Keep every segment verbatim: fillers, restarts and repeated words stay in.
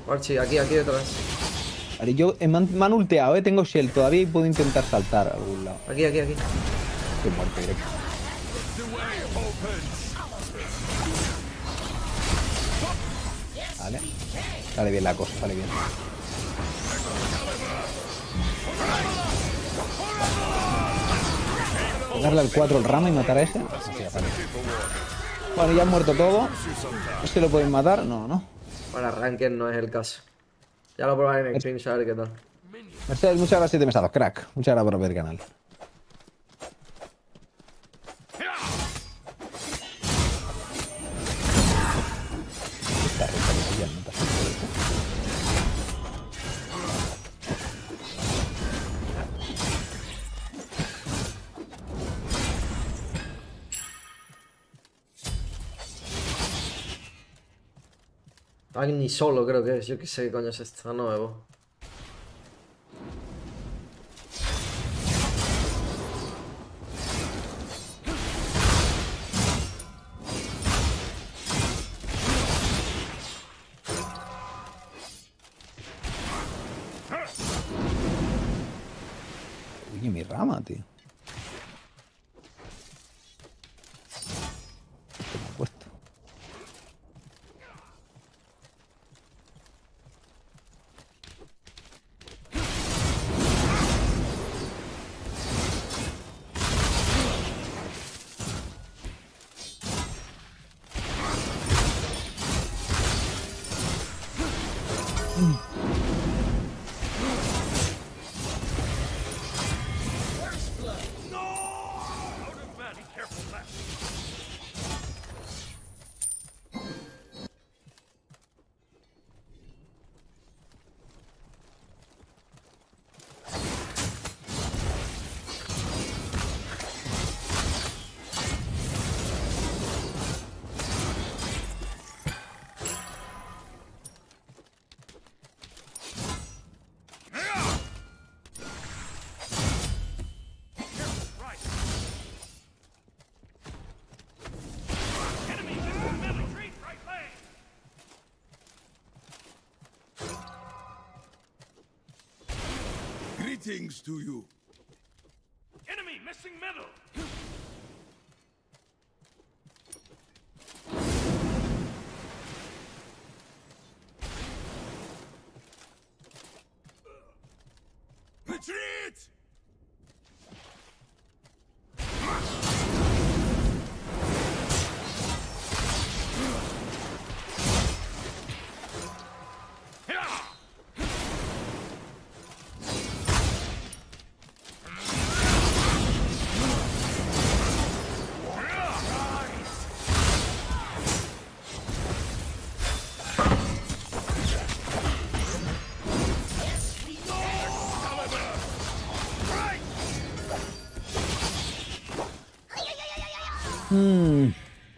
Archie, aquí, aquí detrás. Vale, yo eh, me, han, me han ulteado, eh. Tengo shell todavía y puedo intentar saltar a algún lado. Aquí, aquí, aquí. Estoy muerto directo. Vale. Sale bien la cosa, sale bien. Darle al cuatro el rama y matar a ese. Bueno, ya han muerto todo. ¿Este lo pueden matar? No, no. Para Ranked no es el caso. Ya lo probaré en Extreme, a ver qué tal. Mercedes, muchas gracias de mesados, crack. Muchas gracias por ver el canal. Agni solo creo que es, yo qué sé qué coño es esto, nuevo. Uy, mi rama, tío. ¿Qué me ha puesto? Greetings to you. Enemy missing middle. Retreat! Hmm.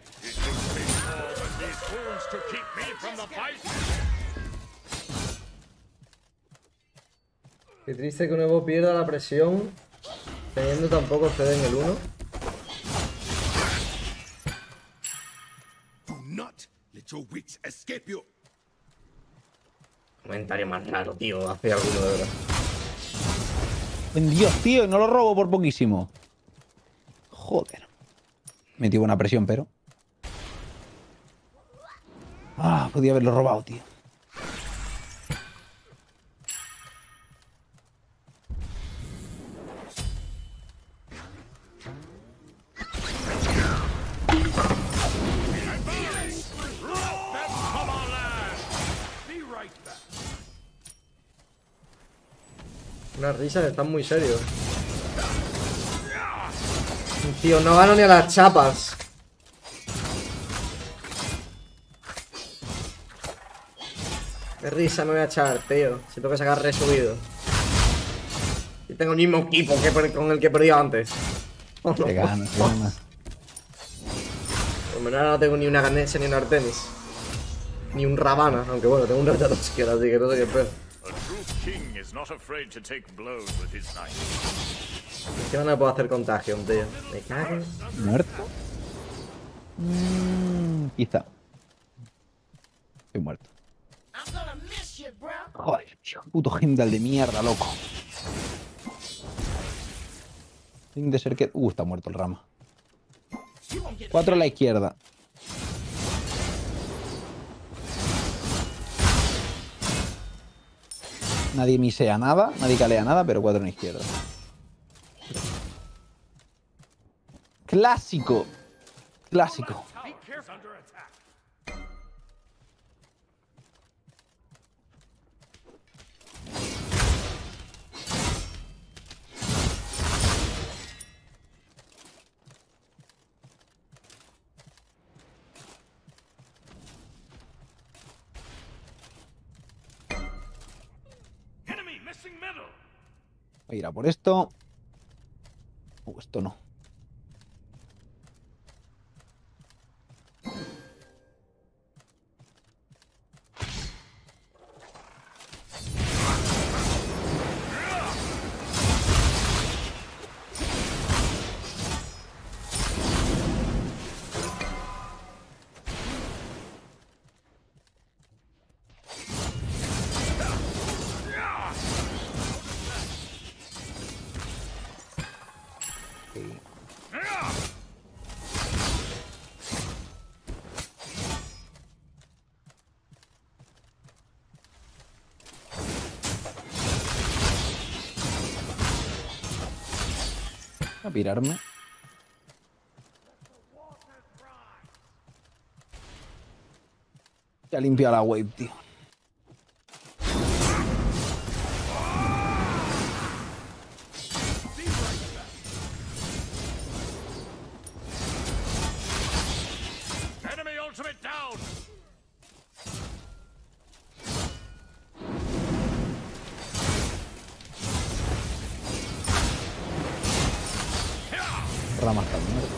Qué triste que un Evo pierda la presión teniendo tan poco C D en el uno. Do not let your wits escape you. Comentario más raro, tío. Hace alguno de verdad. En Dios, tío, no lo robo por poquísimo. Joder. Metí buena presión, pero... Ah, podía haberlo robado, tío. Unas risas están muy serios. Tío, no gano ni a las chapas. Qué risa me voy a echar, tío. Si tengo que sacar resubido. Y tengo el mismo equipo que con el que perdí antes. Oh, no. Qué ganas, qué ganas. Por lo menos ahora no tengo ni una Ganesha ni un Artemis. Ni un Ravana, aunque bueno, tengo un Ratatoski, así que no sé qué peor. ¿Qué van a poder hacer contagion, tío? Me cago. ¿Muerto? Mm, quizá. Estoy muerto. Joder, tío, puto Heimdall de mierda, loco. Sin de ser que... Uh, está muerto el Rama. Cuatro a la izquierda. Nadie misea nada, nadie calea nada, pero cuatro en la izquierda. Clásico. Clásico. Be careful. Under attack. Enemy missing middle. Voy a ir a por esto. Uh, esto no. A pirarme. Ya limpia la wave, tío. Enemy ultimate down. Rama está muerto.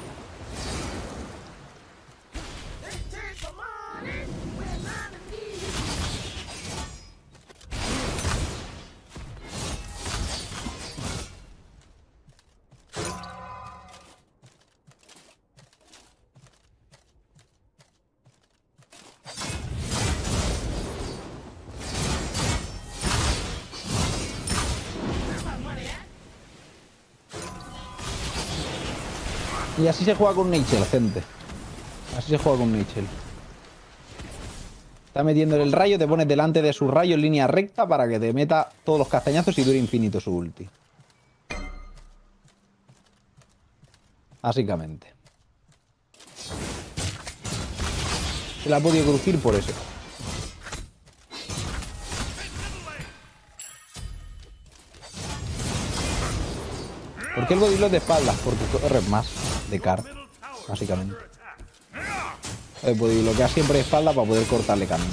Y así se juega con Nigel, gente. Así se juega con Nigel. Está metiendo el rayo, te pones delante de su rayo en línea recta para que te meta todos los castañazos y dure infinito su ulti. Básicamente. Se la ha podido crujir por eso. ¿Por qué el bodylock de espaldas? Porque corres más de car, básicamente. El bodylockea siempre de espalda para poder cortarle camino.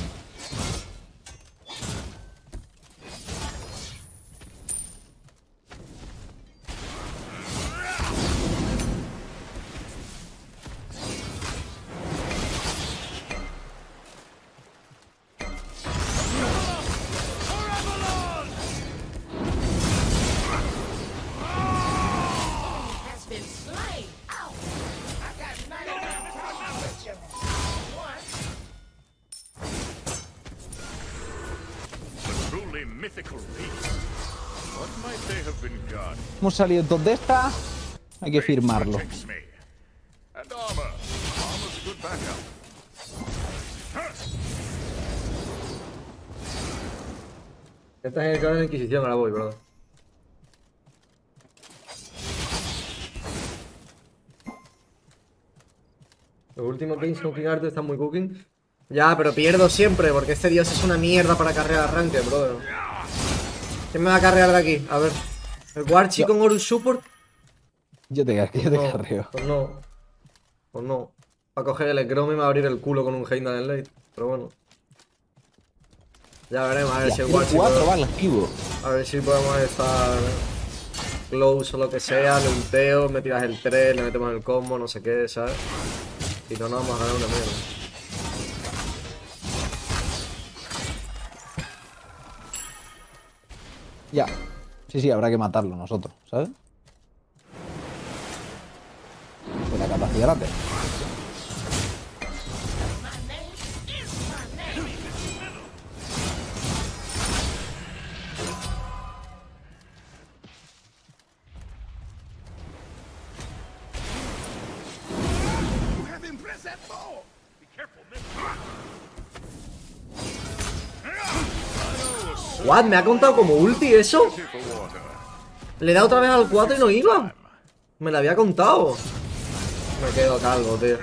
Truly mythical beast. What might they have been got? Hemos salido todos de esta. Hay que firmarlo. Protects me. And armor. Armor's a good backup. Estás en el canal de Inquisición, ahora voy, bro. Los últimos games con King Arthur están muy cooking. Ya, pero pierdo siempre, porque este dios es una mierda para carrear arranque, bro. ¿Quién me va a carrear de aquí? A ver. ¿El Warchi con Horus Support? Yo te, yo te No, carreo. pues no. Pues no. Va a coger el Chrome y me va a abrir el culo con un Heimdall en late. Pero bueno. Ya veremos, a ver Ya, si el tiene Warchi... cuatro, puede- va al esquivo. A ver si podemos estar close o lo que sea, le ulteo, me tiras el tres, le metemos el combo, no sé qué, ¿sabes? Si no, no vamos a ganar una mierda. Ya. Sí, sí, habrá que matarlo nosotros, ¿sabes? Con la capacidad grande. What? ¿Me ha contado como ulti eso? For water. Le da otra vez al cuatro y no iba. Me lo había contado. Me quedo calvo, tío.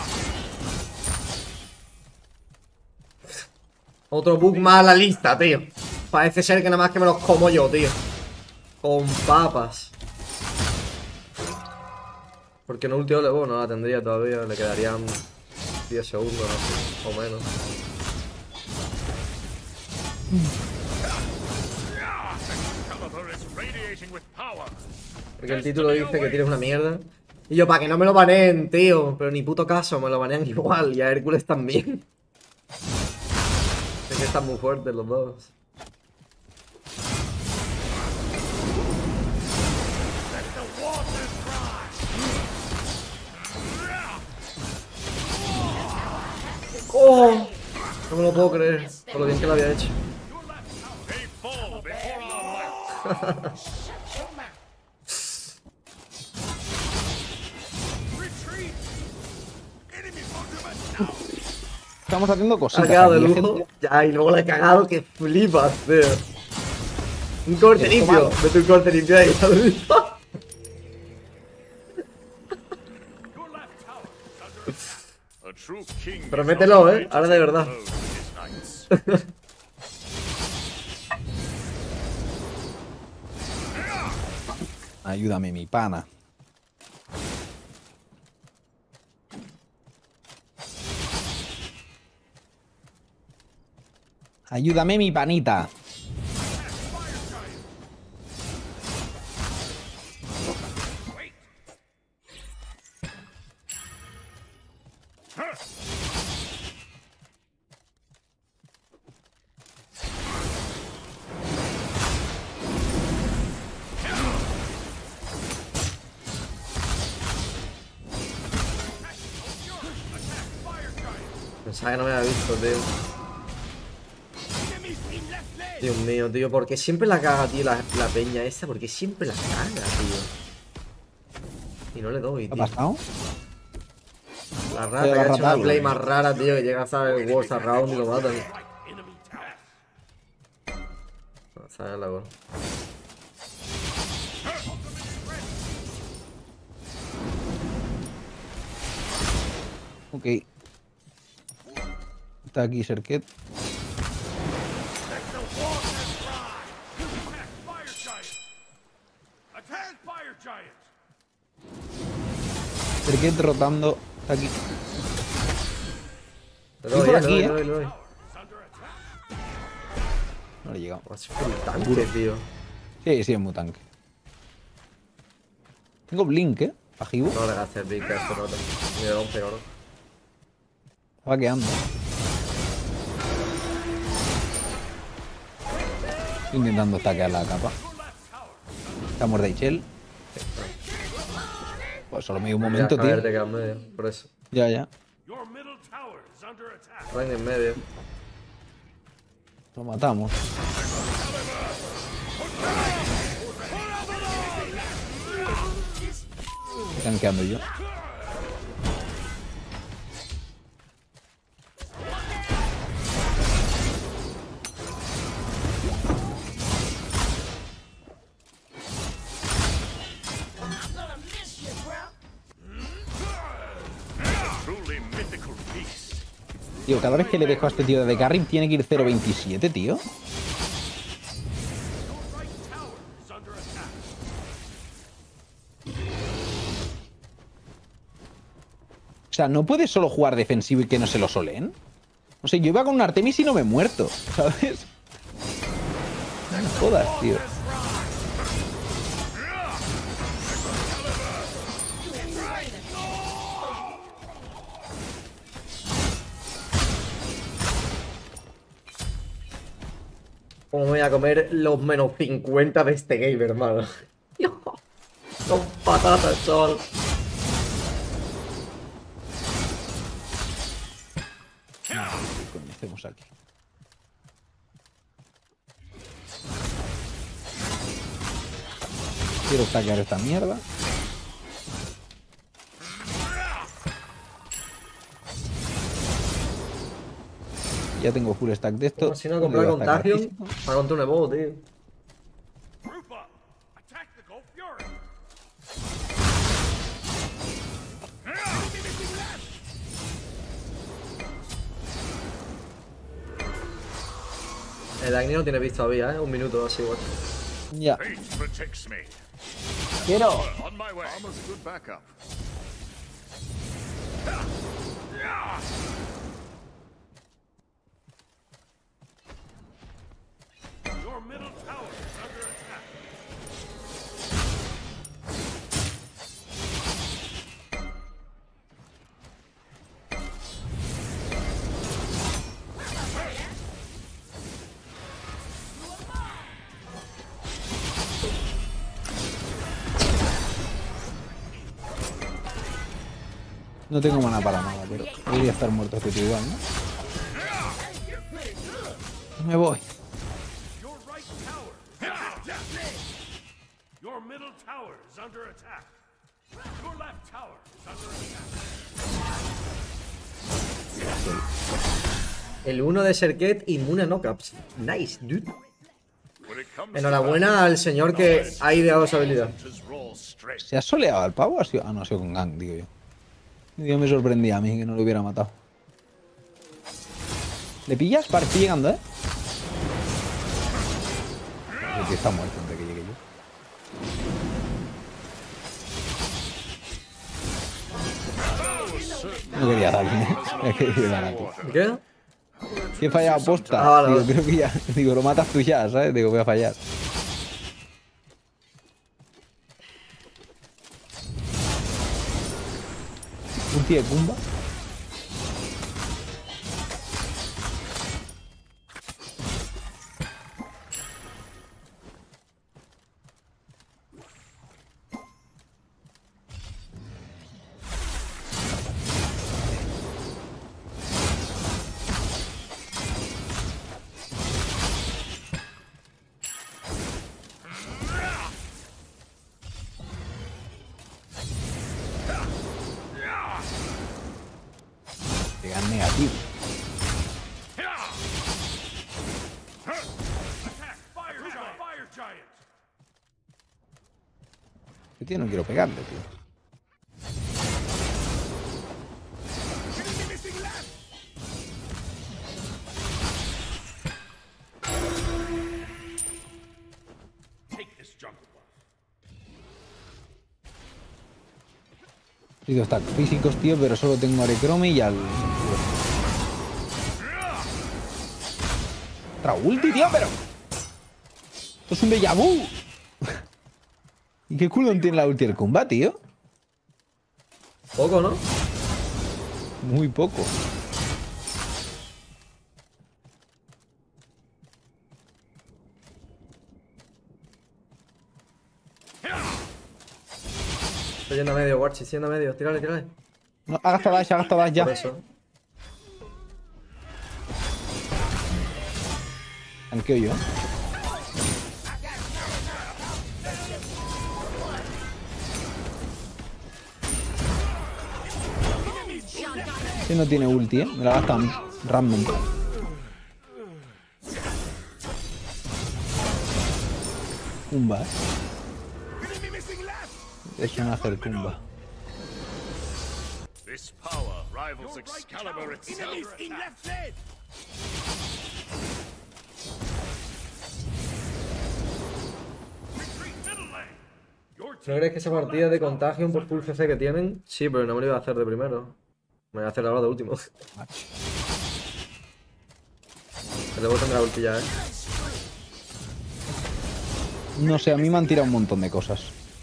Otro bug más a la lista, tío. Parece ser que nada más que me los como yo, tío. Con papas. Porque no ulti ole, bueno, no la tendría todavía. Le quedarían diez segundos así, o menos. Caliber is radiating with power. Porque el título dice que tienes una mierda. Y yo, para que no me lo baneen, tío. Pero ni puto caso, me lo banean igual. Y a Hércules también. Es que están muy fuertes los dos. ¡Oh! No me lo puedo creer. Por lo bien que lo había hecho. They fall before our light. Retreat. Enemy monument down. Estamos haciendo Ha cositas. quedado de aquí, lujo. gente. Ya, y luego le he cagado que flipas, tío. Un corte Esto limpio. malo. Vete un corte limpio ahí. Your left tower is under attack. A true king. is Promételo, on the eh. way to Ahora de take verdad. blows with his knights. Ayúdame, mi pana. Ayúdame, mi panita. Pensaba que no me había visto, tío. Dios mío, tío. ¿Por qué siempre la caga, tío, la, la peña esta? ¿Por qué siempre la caga, tío? Y no le doy, ¿Qué ha tío. pasado? La Eh, rata la que ha hecho rata, una play güey. más rara, tío, que llega a saber el World Round y lo matan. No, sabe la gol. Ok. Está aquí Serket. Fire giant. Attack fire giant. Serket rotando. Está aquí. Le doy, por eh, aquí, le doy, eh. le doy, le doy. No le he llegado. Es full tanque, tío. Sí, sí, es muy tanque. Tengo Blink, ¿eh? Ajivo. No le gastes el big a este roto. Ni de once oro. Va quedando. Estoy intentando stackear la capa. Estamos de Eichel. Pues solo me dio un momento, Ya, a ver, te tío. queda en medio, por eso. Ya, ya. Your middle tower is under attack. Rank en medio. Lo matamos. Estoy tanqueando yo. Truly mythical beast. Tío, cada vez que le dejo a este tío de carry tiene que ir cero veintisiete, tío. Your right tower is under attack. O sea, no puedes solo jugar defensivo y que no se lo solen. O sea, yo iba con un Artemis y no me he muerto, ¿sabes? No me jodas, tío. ¿Cómo me voy a comer los menos cincuenta de este game, hermano? Son patatas, chaval. ¿Qué coño hacemos aquí? Quiero stackear esta mierda. Ya tengo full stack de esto. Si no Me comprar voy a stackar Contagion físico. para contra un Evo, tío. Group up. Attack the Gold Fury. El Agni no tiene visto todavía, ¿eh? Un minuto así, igual. Ya. Fate protects me. Quiero. On my way. Almost good backup. Your middle tower is under attack. No tengo mana para nada, pero debería estar muerto este tío igual, ¿no? Me voy. Your right tower. Your middle tower is under attack. Your left tower is under attack. El uno de Serket inmune a knockups. Nice, dude. When it comes to Enhorabuena al señor que ha ideado esa habilidad. battles, roll straight. ¿Se ha soleado al pavo? ¿Ha sido... Ah, no, ha sido con gang, digo yo. Dios, me sorprendía a mí que no lo hubiera matado. ¿Le pillas? Vale, estoy llegando, ¿eh? El tío está muerto antes que llegue yo. No quería darle, ¿eh? Me quería dar a ti. ¿Qué? Que he fallado aposta. Ah, vale, Digo, vale. creo que ya. Digo, lo matas tú ya, ¿sabes? Digo, voy a fallar. Ulti de Kumba. Llegan negativo. Attack! Fire giant! Fire giant! Este tío no quiero pegarle, tío. Take this jungle buff. Digo, están físicos, tío, pero solo tengo Arecrome y al... Otra ulti, tío, pero... Esto es un déjà vu. ¿Y qué cooldown tiene la ulti del Kumba, tío? Poco, ¿no? Muy poco. Estoy yendo a medio, Warchi, estoy yendo a medio. Tírale, tírale. No, ha gastado dash, ha gastado dash ya. Por eso. Tanqueo yo. Este no tiene ulti, eh. Me la gastan random. Kumba, eh. Es un hacer Kumba. This power rivals Excalibur itself. In left lane. Retreat middle lane. Your ¿No team crees que esa partida de Contagion por full C C que tienen? Sí, pero no me lo iba a hacer de primero. Me voy a hacer ahora de último. El Evo tendrá ulti ya, eh. No sé, a mí me han tirado un montón de cosas.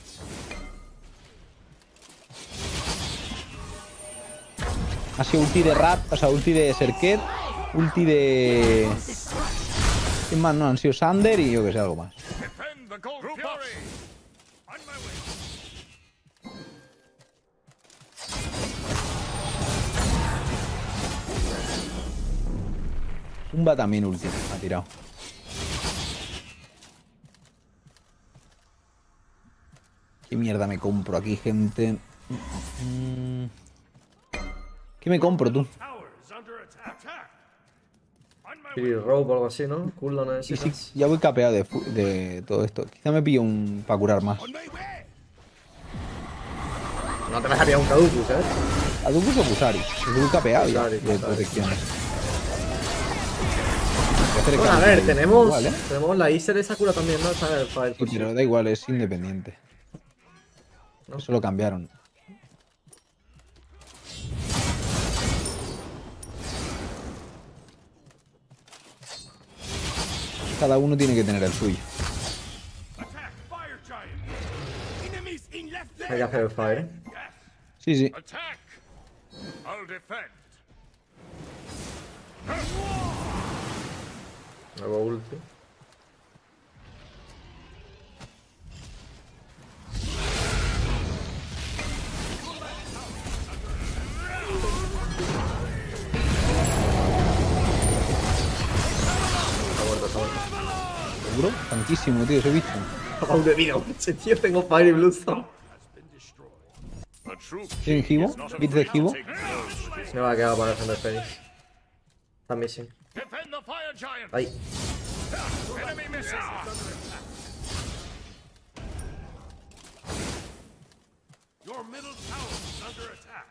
Ha sido ulti de Rap, o sea, ulti de Serket, ulti de... ¿Quién más? No, han sido Sander y yo que sé, algo más. defend the Gold Fury. On my way. Kumba también ulti, ha tirado. ¿Qué mierda me compro aquí, gente? Mm. ¿Qué me compro tú? Tower is under attack. Attack. Spirit Rope o algo así, ¿no? Cooldown en Sí, ese sí, ya voy capeado de, fu- de todo esto. Quizá me pillo un para curar más. On my way. No te dejaría un Caducus, ¿eh? ¿A tu puso Kusari? Yo voy capeado ya Kusari, de Kusari. protecciones. Voy a hacer el Bueno, a cambio ver, ahí. tenemos, Igual, ¿eh? tenemos la Easter de Sakura también, ¿no? Está en el file. Sí, pero da igual, es independiente. ¿No? Eso lo cambiaron. Cada uno tiene que tener el suyo. Attack, Fire Giant! Enemies in left Hay lane. que hacer el fire. Sí, sí. Attack! I'll defend. Nuevo ulti. Está muerto, está muerto. ¿Seguro? Tanquísimo, tío, ese bicho. Aún de vida, ese tío, tengo Fire y Bluestone. A true ¿Tienen king Hivo? is not ¿Bits de afraid to Hivo? take blows with his- Me va a quedar para defender Phoenix. Está missing. Defend the Fire Giant! Ahí. Enemy misses! Your middle tower is under attack.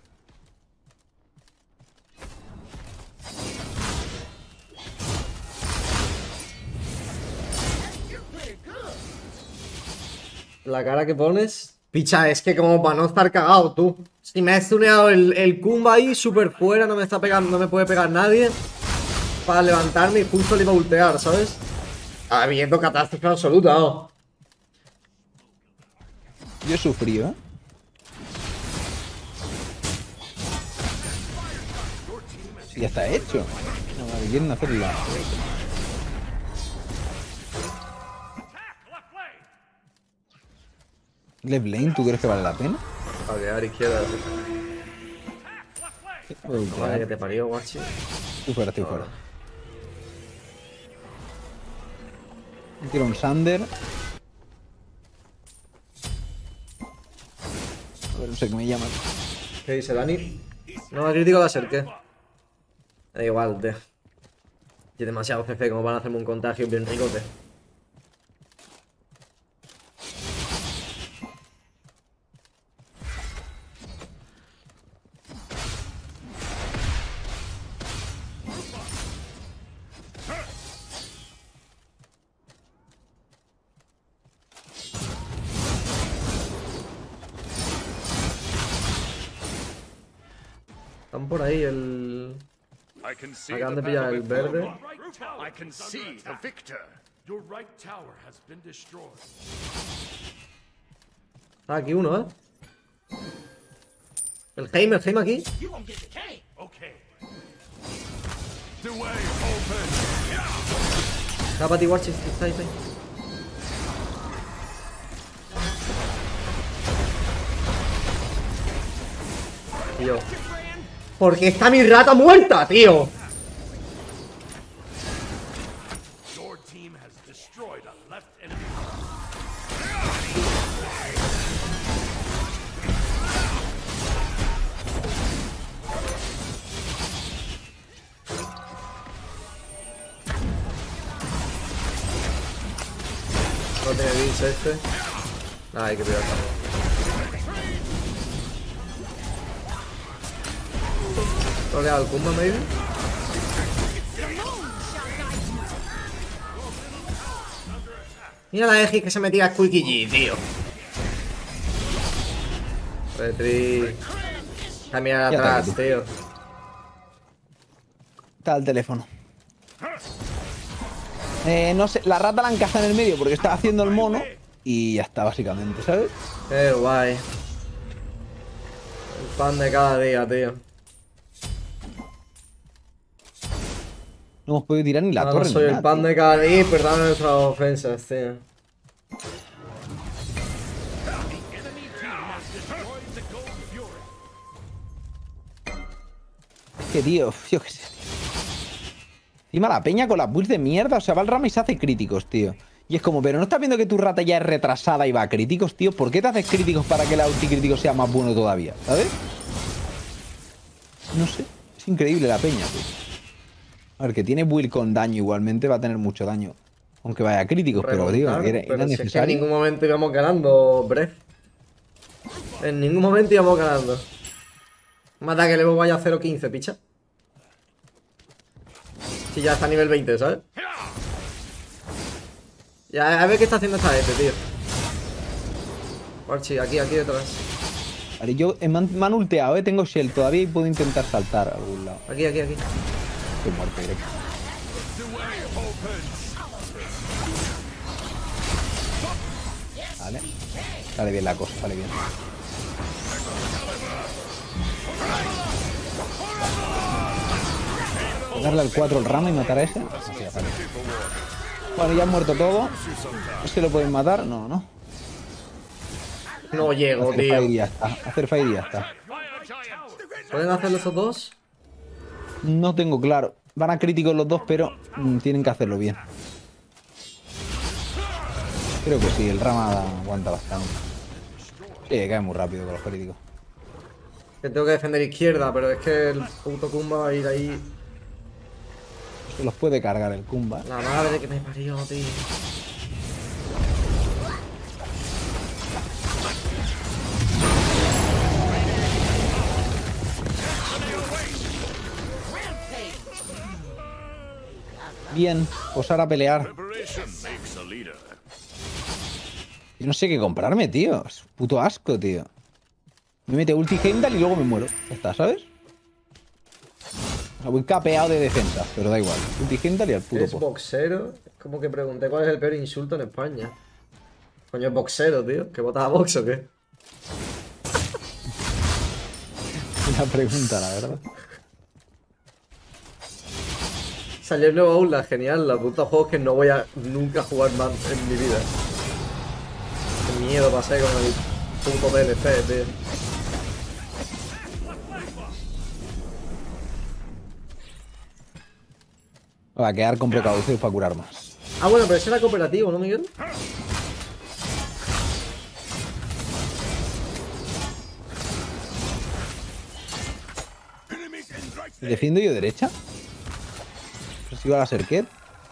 La cara que pones. Picha, es que como para no estar cagado, tú. Si me he stuneado el, el Kumba ahí, súper fuera, no me está pegando, no me puede pegar nadie. Para levantarme y justo le iba a ultear, ¿sabes? Habiendo catástrofe absoluta, ¿no? Yo he sufrido, ¿eh? Sí, ya está hecho. No, vale, quieren hacerla. Attack, left lane! Left lane, ¿tú crees que vale la pena? Caldear izquierda. Attack, left lane! Voy a Madre ultear. que te parió, guachi. Estoy fuera, estoy fuera. Quiero un Sander. A ver, no sé qué me llaman. ¿Qué dice Dani? No, el crítico va a ser, ¿qué? Da igual, tío. Tiene demasiado C C como para hacerme un contagio bien ricote. Están por ahí el... I can see Acaban the de pillar battle el before verde. me. I can see the victor. Your right tower has been destroyed. Ah, aquí uno, ¿eh? El Heim, el Heim aquí. Okay. The way open. Está para ti, Warchis. Está ahí, está ahí. Tío. Porque está mi rata muerta, tío. Your team has destroyed a left enemy. No tiene Vince este. Ah, hay que pillar. Troleado el Kumba, maybe. Mira la Egi que se metía a Squeaky G, tío. Retri. A mirar Ya está, atrás, tío. Está el teléfono. Eh, no sé, la rata la encaja en el medio porque estaba haciendo el mono y ya está, básicamente, ¿sabes? Qué guay. El pan de cada día, tío. No hemos podido tirar ni la Ahora torre. soy ni el nada, pan tío. de cada día y perdón nuestras ofensas, tío. Es que, tío, yo qué sé. Encima la peña con las builds de mierda. O sea, va el rama y se hace críticos, tío. Y es como, pero ¿no estás viendo que tu rata ya es retrasada y va a críticos, tío? ¿Por qué te haces críticos para que el anticrítico sea más bueno todavía? ¿Sabes? No sé. Es increíble la peña, tío. A ver, que tiene build con daño igualmente, va a tener mucho daño. Aunque vaya críticos, pero digo, Remontar, era, pero era si es que en necesario. ningún momento íbamos ganando, Breath. En ningún momento íbamos ganando. Mata que le vaya a cero quince, picha. Si ya está a nivel veinte, ¿sabes? Ya, a ver qué está haciendo esta gente, tío. Archie, aquí, aquí detrás. Vale, yo eh, me, han, me han ulteado, ¿eh? Tengo Shell todavía y puedo intentar saltar a algún lado. Aquí, aquí, aquí. Estoy muerto directo. Vale. Sale bien la cosa, sale bien. Darle al cuatro el rama y matar a ese. Así, vale. Bueno, ya han muerto todo. ¿Este lo pueden matar? No, no. No llego, Hacer tío. fire y ya está. Hacer fire y ya está. ¿Pueden hacerlo esos dos? No tengo claro. Van a críticos los dos, pero mm, tienen que hacerlo bien. Creo que sí, el rama aguanta bastante. Sí, cae muy rápido con los críticos. Que tengo que defender izquierda, pero es que el puto Kumba va a ir ahí. Se los puede cargar el Kumba. La madre que me parió, tío. Bien, pues ahora a pelear. Preparation makes a leader. Yo no sé qué comprarme, tío. Es un puto asco, tío. Me mete ulti Heimdall y luego me muero. Ya está, ¿sabes? O sea, voy capeado de defensa, pero da igual. Ulti Heimdall y al puto ¿Es pozo. boxero? Es como que pregunté cuál es el peor insulto en España. Coño, es boxero, tío. ¿Que botas a box o qué? Una pregunta, la verdad. Salió el nuevo Aula, genial. La puta juegos que no voy a nunca jugar más en mi vida. Qué miedo pasé con el puto D L C, tío. Va a quedar con precaución para curar más. Ah, bueno, pero ese era cooperativo, ¿no, Miguel? ¿Defiendo yo derecha? ¿Persigo a la Serket?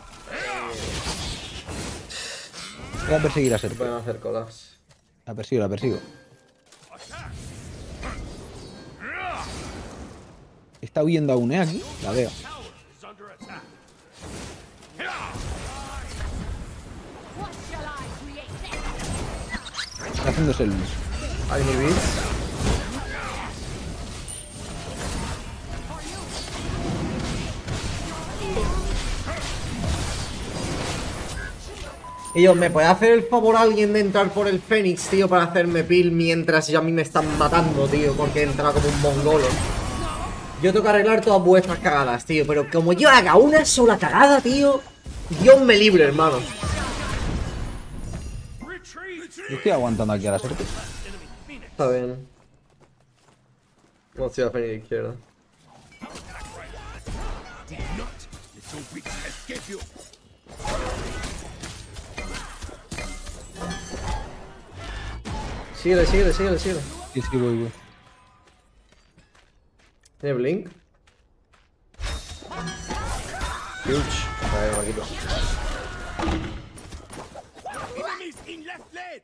Voy a perseguir a Serket. Pueden hacer colas. La persigo, la persigo. Está huyendo aún, ¿eh? Aquí. La veo. Está haciéndose el... Hay mi bits. Y yo, ¿me puede hacer el favor a alguien de entrar por el Fénix, tío, para hacerme peel mientras ya a mí me están matando, tío, porque entra como un mongolo? Yo tengo que arreglar todas vuestras cagadas, tío, pero como yo haga una sola cagada, tío, Dios me libre, hermano. Yo estoy aguantando aquí a la Serket. Está bien. No estoy a Fénix izquierda. Síguele, síguele, síguele, síguele. Sí, sí, voy, voy. ¿Tiene blink? Huge. A ver, Marquito. Enemies in left lane.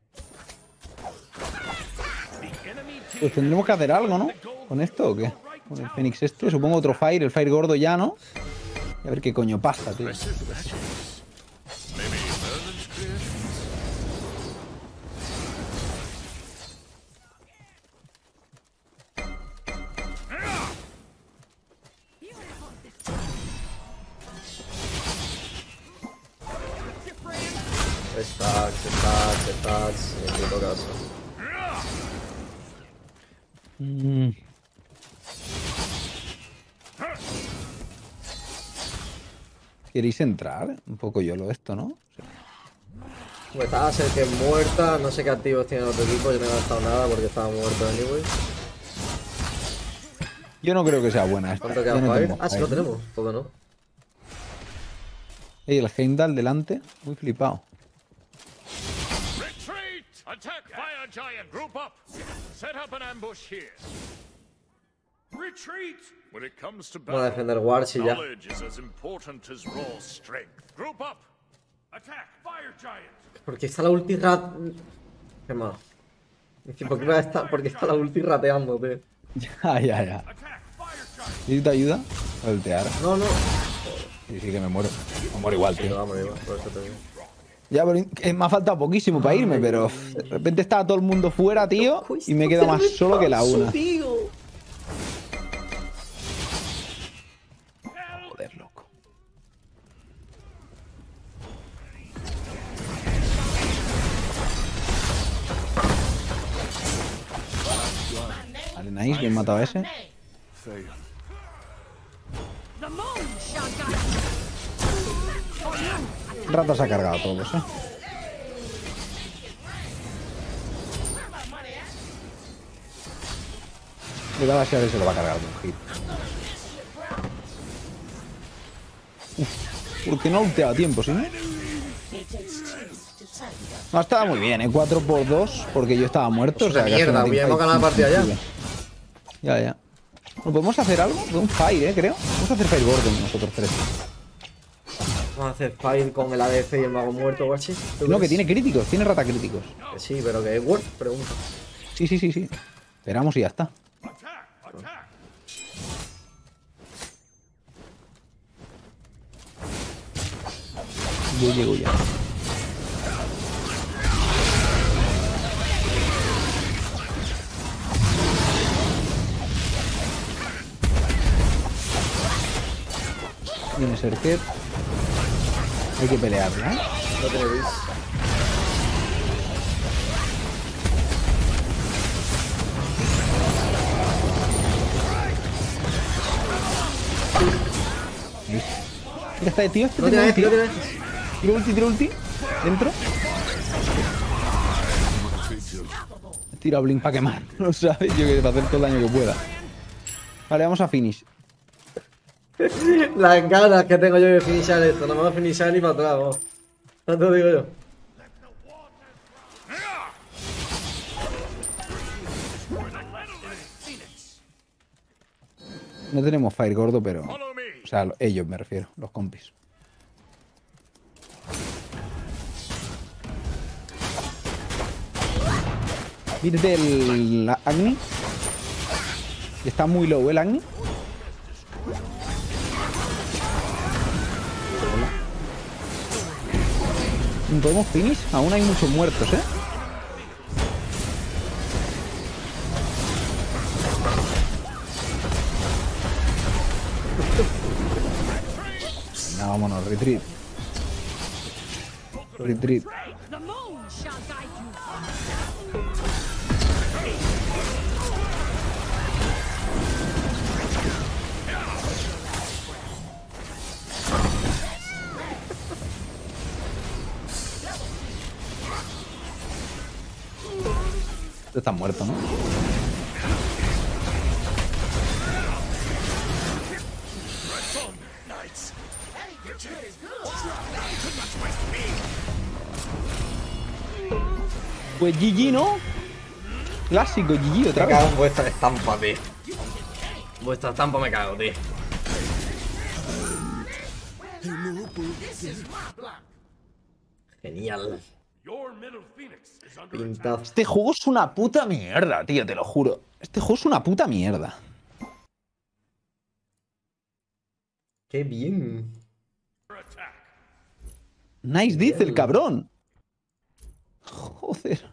Pues tendremos que hacer algo, ¿no? ¿Con esto o qué? Con el Fénix este. Supongo otro Fire, el Fire gordo ya, ¿no? Y a ver qué coño pasa, tío. Maybe Merlin's creations? Stacks, stacks, stacks. En el puto caso. Mm. ¿Queréis entrar? Un poco yo lo esto, ¿no? Sí. Pues estaba a ser que es muerta. No sé qué activos tiene el otro equipo. Yo no he gastado nada porque estaba muerto anyway. Yo no creo que sea buena esta. ¿Cuánto Yo queda no Fire? tengo Ah, sí Fire. lo tenemos. Todo no. Ey, el Heimdall delante. Muy flipado. Retreat! Attack Fire Giant! Group up! Set up an ambush here. Retreat! When it comes to Voy a battle, defender Warchi ya. knowledge is as important as raw strength. Group up! Attack, fire giant! Porque está la ulti rat... ¿Qué más? Dice, ¿por qué, va a estar- por qué está la ulti rateando, tío? Ya, ya, ya. Attack, fire giant! ¿Necesito ayuda? A voltear. No, no. Sí, sí que me muero. Me muero igual, Sí, tío. vamos, igual, por eso te digo. Ya, pero eh, me ha faltado poquísimo para irme, pero de repente estaba todo el mundo fuera, tío, y me quedo más solo que la una. Joder, loco. Vale, nice, bien matado a ese. Fail. The moon shall guide you. Rata se ha cargado a todos, eh. Y ahora sí, a ver si se lo va a cargar de un hit. Uf, ¿por qué no ha ulteado a tiempo, sí? No, estaba muy bien, ¿eh? cuatro por dos, porque yo estaba muerto. Pues o sea, una que mierda, hace un hubiéramos teamfight ganado la partida ya. imposible. Ya, ya. Bueno, ¿podemos hacer algo? Un fire, ¿eh? Creo. Vamos a hacer fire Gordon nosotros tres. Vamos a hacer fire con el A D F y el mago muerto, Warchi. ¿Tú No, que crees? tiene críticos, tiene rata críticos. Que sí, pero que es Word, pregunta. Sí, sí, sí, sí. Esperamos y ya está. Attack, attack! Yo llego ya. Viene Serket. Hay que pelearla, ¿eh? No tenéis. Mira, está de tío. Este No tiene tiene ulti. ulti, no tiene ulti. Tiro ulti, tiro ulti. Dentro. Tira Blink para quemar. No sabes, yo que para hacer todo el daño que pueda. Vale, vamos a finish. Las ganas que tengo yo de finishar esto, no me voy a finishar ni para atrás, vamos. No te lo digo yo. No tenemos Fire Gordo, pero... Follow me! O sea, ellos me refiero, los compis. Mírate el Agni. Está muy low el Agni. ¿Podemos finish? Aún hay muchos muertos, ¿eh? No, vámonos, retreat. Retreat. The moon shall guide you. Tú estás muerto, ¿no? Pues G G, ¿no? Clásico G G otra Me vez. cago en vuestra estampa, tío. Vuestra estampa me cago, tío. Genial. Your middle phoenix is under attack. Pintado. Este juego es una puta mierda, tío, te lo juro. Este juego es una puta mierda. Qué bien. Attack. Nice dice el cabrón. Joder.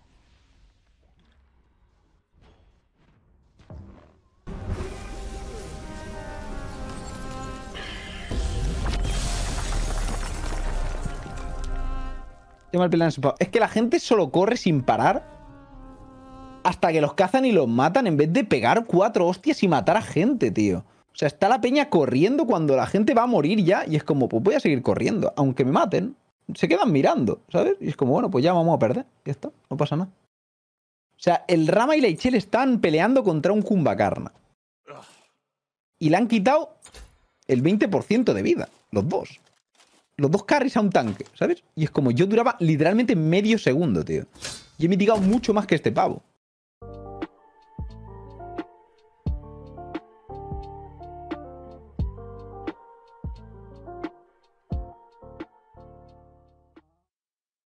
Qué mal plan. Es que la gente solo corre sin parar hasta que los cazan y los matan en vez de pegar cuatro hostias y matar a gente, tío. O sea, está la peña corriendo cuando la gente va a morir ya y es como, pues voy a seguir corriendo, aunque me maten. Se quedan mirando, ¿sabes? Y es como, bueno, pues ya vamos a perder. Ya está, no pasa nada. O sea, el Rama y la Ichel están peleando contra un Kumbakarna. Y le han quitado el veinte por ciento de vida, los dos. Los dos carries a un tanque, ¿sabes? Y es como, yo duraba literalmente medio segundo, tío. Y he mitigado mucho más que este pavo.